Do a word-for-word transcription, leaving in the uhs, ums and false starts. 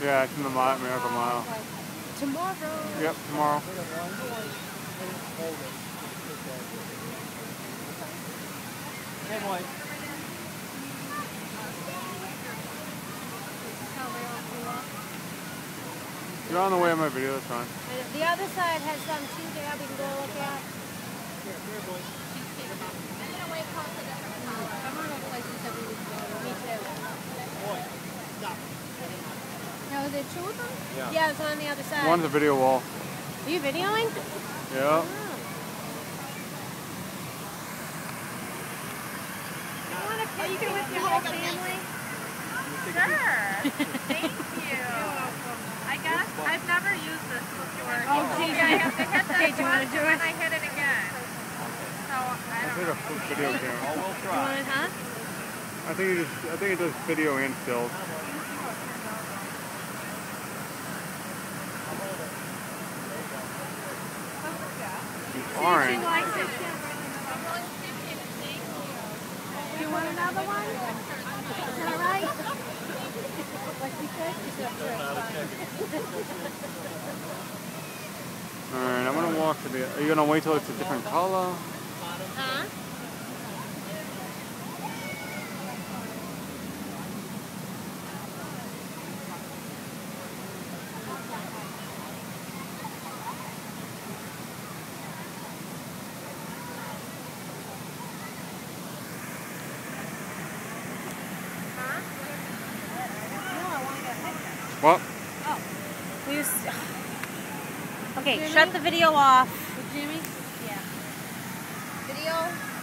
Yeah, it's in the Mile, Miracle Mile. Tomorrow. Yep, tomorrow. Hey, boy. You're on the way on my video, that's fine. And the other side has some too there we can go look at. Here, here, boy. I'm gonna wait close to different colors. I'm on the places that we would go to. Me too. Boy, stop. Now, is there two of them? Yeah. Yeah, it's on the other side. One's a video wall. Are you videoing? Yeah. Oh. You want to take it with your whole family? Sure. Thank you. I guess I've never used this before. Oh, geez. I have to hit Okay, this do you want to once do and it? then I hit it again. So I I don't think know. a video camera. Oh, we'll You try. want it, huh? I think it just, I think it does video and stills. It's orange. She likes it. Do you want another one? Is that all right? What she said? She said, sure, it's fine. Alright, I'm gonna walk to the. Are you gonna wait till it's a different color? Huh? What? Oh. We just... Okay, Jimmy? shut the video off. With Jimmy? Yeah. Video.